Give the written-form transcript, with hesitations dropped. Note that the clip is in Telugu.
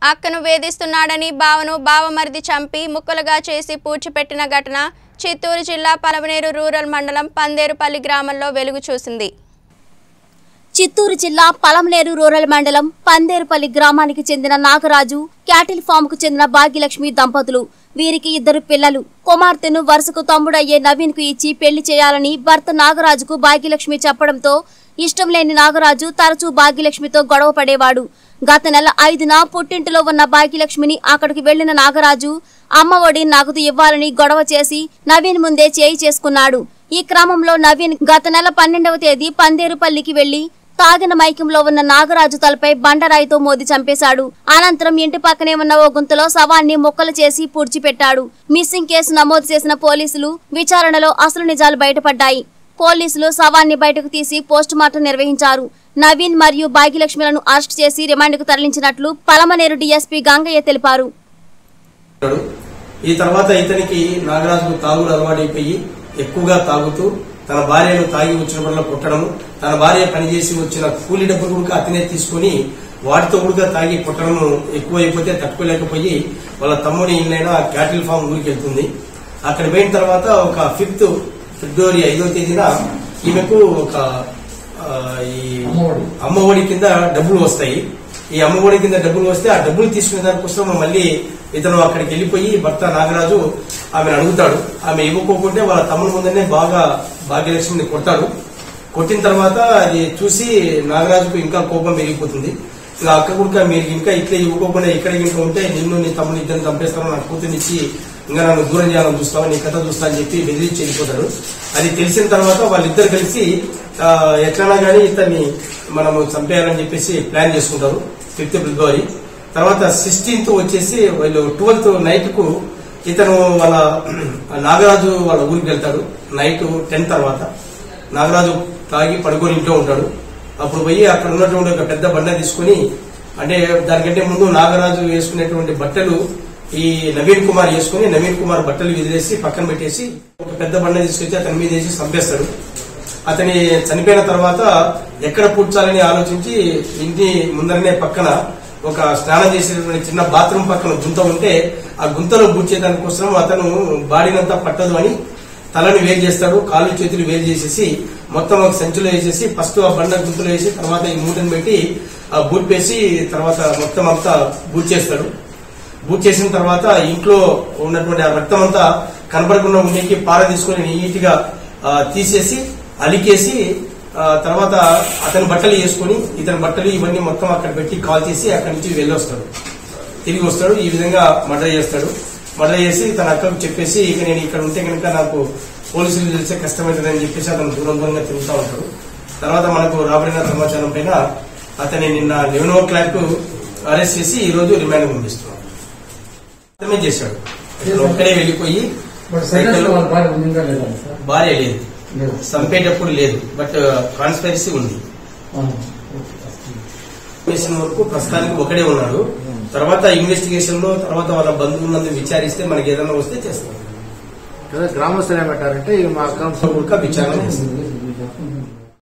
అక్కను వేధిస్తున్నాడని బావను బావమరిది చంపి ముక్కలుగా చేసి పూడ్చిపెట్టిన ఘటన చిత్తూరు జిల్లా పలమనేరు రూరల్ మండలం పందేరుపల్లి గ్రామంలో వెలుగు చూసింది. చిత్తూరు జిల్లా పలమనేరు రూరల్ మండలం పందేరుపల్లి గ్రామానికి చెందిన నాగరాజు క్యాటిల్ ఫామ్ కు చెందిన భాగ్యలక్ష్మి దంపతులు. వీరికి 2 పిల్లలు. కుమార్తెను వరుసకు తమ్ముడయ్యే నవీన్ కు ఇచ్చి పెళ్లి చేయాలని భర్త నాగరాజుకు భాగ్యలక్ష్మి చెప్పడంతో ఇష్టం లేని నాగరాజు తరచూ భాగ్యలక్ష్మితో గొడవ పడేవాడు. గత నెల 5న పుట్టింటిలో ఉన్న భాగ్యలక్ష్మిని అక్కడికి వెళ్లిన నాగరాజు అమ్మ ఒడి నగదు ఇవ్వాలని గొడవ చేసి నవీన్ ముందే చేయి చేసుకున్నాడు. ఈ క్రమంలో నవీన్ గత నెల 12వ తేదీ పందేరుపల్లికి వెళ్లి తాగిన మైకంలో ఉన్న నాగరాజు తలపై బండరాయితో మోది చంపేశాడు. అనంతరం ఇంటి పక్కనే ఉన్న ఓ గుంతలో శవాన్ని ముక్కలు చేసి పూడ్చిపెట్టాడు. మిస్సింగ్ కేసు నమోదు చేసిన పోలీసులు విచారణలో అసలు నిజాలు బయటపడ్డాయి. పోలీసులు శవాన్ని బయటకు తీసి పోస్టుమార్టం నిర్వహించారు. నవీన్ మరియు భాగ్యలక్ష్మిలను అరెస్ట్ చేసి రిమాండ్కు తరలించినట్లు పలమనేరు డీఎస్పీ గంగయ్య తెలిపారు. ఈ తర్వాత ఇతనికి నాగరాజుకు తాగుడు అలవాటైపోయి ఎక్కువగా తాగుతూ తన భార్యను తాగి వచ్చినప్పుడల్లా కొట్టడము, తన భార్య పనిచేసి వచ్చిన కూలీ డబ్బులు కూడా అతనే తీసుకుని వాటితో కూడా తాగి కొట్టడము ఎక్కువైపోతే తట్టుకోలేకపోయి వాళ్ళ తమ్ముడి ఇల్లైన క్యాటిల్ ఫామ్ ఊరికి వెళ్తుంది. అక్కడ పోయిన తర్వాత ఒక 5th ఫిబ్రవరి 5వ తేదీన ఈమెకు ఒక అమ్మఒడి కింద డబ్బులు వస్తాయి. ఈ అమ్మఒడి కింద డబ్బులు వస్తే ఆ డబ్బులు తీసుకునే దానికోసం మళ్ళీ ఇతను అక్కడికి వెళ్లిపోయి భర్త నాగరాజు ఆమెను అడుగుతాడు. ఆమె ఇవ్వకోకుంటే వాళ్ళ తమ్ముడు ముందనే బాగా భాగ్యలక్ష్మిని కొడతాడు. కొట్టిన తర్వాత అది చూసి నాగరాజుకు ఇంకా కోపం పెరిగిపోతుంది. ఇలా అక్క కూడా మీరు ఇంకా ఇట్లా ఇవ్వకోకుండా ఇక్కడికి ఇంకా ఉంటే నిన్ను నీ తమ్ముడు ఇద్దరిని చంపేస్తాను, నా కూతురినిచ్చి ఇంకా నన్ను దూరం చేయాలని చూస్తావు, నీ కథ చూస్తా అని చెప్పి బెదిరించి వెళ్ళిపోతాడు. అది తెలిసిన తర్వాత వాళ్ళిద్దరు కలిసి ఎట్లన్నా గానీ ఇతన్ని మనము చంపేయాలని చెప్పేసి ప్లాన్ చేసుకుంటారు 5th ఫిబ్రవరి. తర్వాత 16th వచ్చేసి వాళ్ళు 12th నైట్ కు ఇతను వాళ్ళ నాగరాజు వాళ్ళ ఊరికి వెళ్తాడు. నైట్ 10 తర్వాత నాగరాజు తాగి పడుకొని ఇంట్లో ఉంటాడు. అప్పుడు పోయి అక్కడ ఉన్నటువంటి ఒక పెద్ద బండ తీసుకుని, అంటే దానికంటే ముందు నాగరాజు వేసుకునేటువంటి బట్టలు ఈ నవీన్ కుమార్ వేసుకుని నవీన్ కుమార్ బట్టలు విదిలేసి పక్కన పెట్టేసి ఒక పెద్ద బండ తీసుకొచ్చి అతని మీద వేసి చంపేస్తాడు. అతని చనిపోయిన తర్వాత ఎక్కడ పూడ్చాలని ఆలోచించి ఇంటి ముందరనే పక్కన ఒక స్నానం చేసేటువంటి చిన్న బాత్రూమ్ పక్కన గుంత ఉంటే ఆ గుంతలో పూడ్చేదాని కోసం అతను బాడీనంతా పట్టదు అని తలని వేలు చేస్తాడు, కాళ్ళు చేతులు వేలు చేసేసి మొత్తం ఒక సంచిలో వేసేసి ఫస్ట్ ఆ బండ గుంతలో వేసి తర్వాత ఈ మూటను పెట్టి ఆ బూట్ వేసి తర్వాత మొత్తం అంతా బూట్ చేస్తాడు. బూట్ చేసిన తర్వాత ఇంట్లో ఉన్నటువంటి ఆ రక్తం అంతా కనపడకుండా ఉండేకి పార తీసుకుని నీట్ గా తీసేసి అలికేసి తర్వాత అతని బట్టలు వేసుకుని ఇతని బట్టలు ఇవన్నీ మొత్తం అక్కడ పెట్టి కాల్ చేసి అక్కడి నుంచి వెళ్ళొస్తాడు. తిరిగి వస్తాడు. ఈ విధంగా మర్డర్ చేస్తాడు. మర్డర్ చేసి తన అక్కకు చెప్పేసి ఇక నేను ఇక్కడ ఉంటే కనుక నాకు పోలీసులు తెలిసే కష్టమవుతుందని చెప్పేసి అతను దూరంగా తిరుగుతూ ఉంటాడు. తర్వాత మనకు రాబడిన సమాచారం పైన అతని నిన్న 11వ క్లాక్ అరెస్ట్ చేసి ఈ రోజు రిమాండ్ పంపిస్తున్నాడు. అతనే చేశాడు. ఒక్కడే వెళ్లిపోయి భార్య లేదు, చంపేటప్పుడు లేదు, బట్ కాన్స్పిరసీ ఉంది. వరకు ప్రస్తుతానికి ఒకడే ఉన్నాడు. తర్వాత ఇన్వెస్టిగేషన్ లో తర్వాత వాళ్ళ బంధువులందరూ విచారిస్తే మనకి ఏదైనా వస్తే చేస్తాం. గ్రామస్తులు ఏమంటారంటే మా అకౌంట్ విచారణ చేస్తాం.